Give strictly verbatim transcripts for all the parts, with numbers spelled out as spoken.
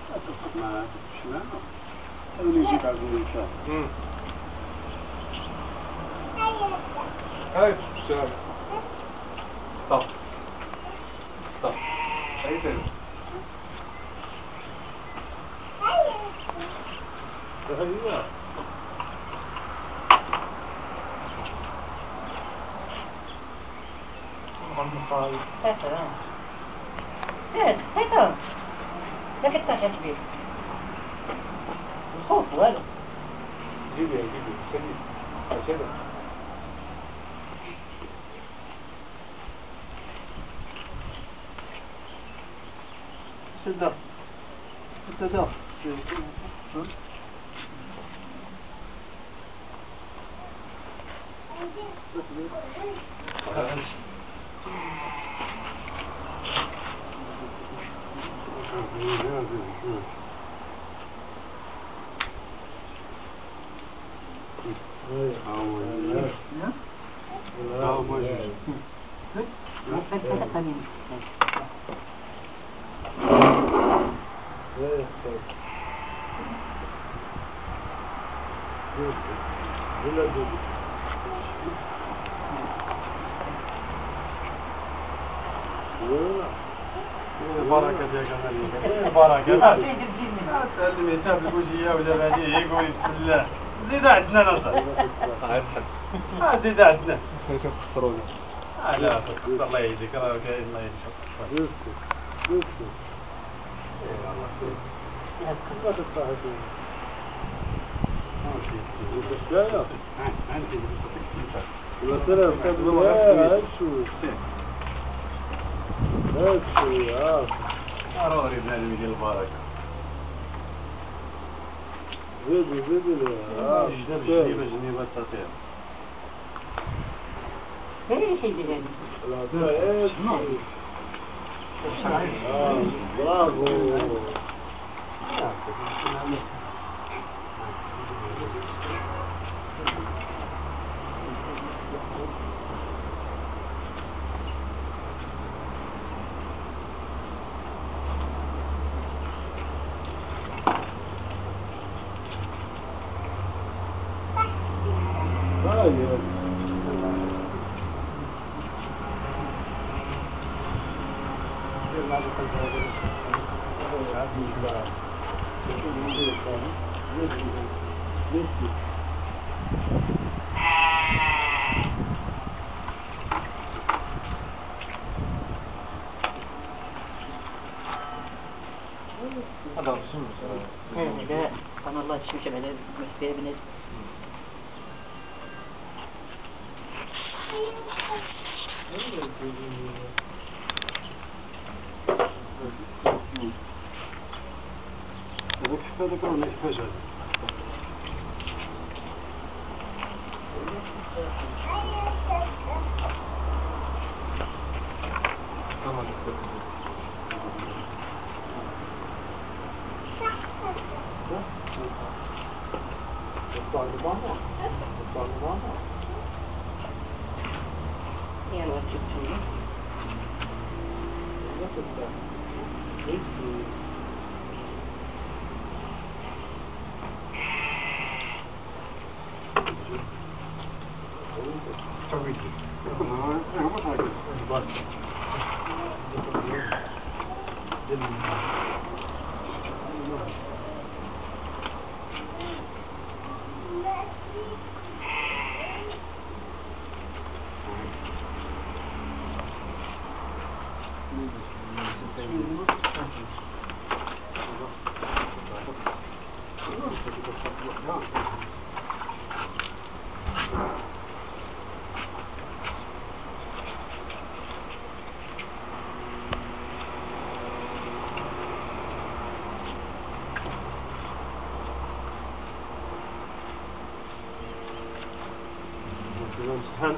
أتفق معك شمال خلوني نجيب عبد المنشار. هاي شمال طب طب أي تاني هيا هذا هذا هذا لا كتاخذ بيه الخوف والو جيبي جيبي شديد شديد سدر سدر بركة يا جمالي بركة تعلم يتاب الوجهية ولا غادي يقول بسم الله زيد عندنا نصر زيد عندنا لا تخسر الله يهديك راه كاين الله يهديك ضروري بنادم يدير البركة زيدي زيدي لي جنيبة جنيبة تطير ايش يدير برافو لا سبحان الله تشمشم على مسبيع بنات هذاك هذاك راه ما يحتاج هذا يا الواد شفتوني امتحان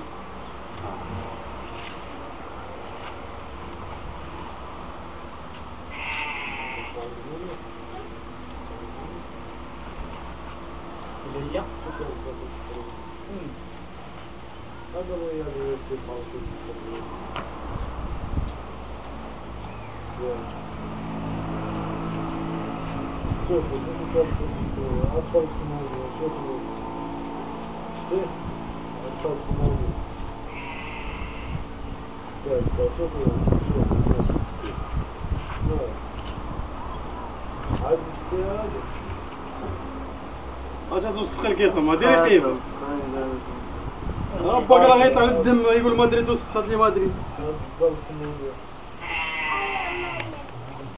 هذا هو يعني في الموضوع شوفوا أطفال الموضوع شوفوا إيه أطفال الموضوع طيب شوفوا شوفوا عاد هذا اجا دوز خلقيتها ما ديري كيف بقرا غيطلع الدم يقول ما ادري دوز خاطري ما ادري أطفال الموضوع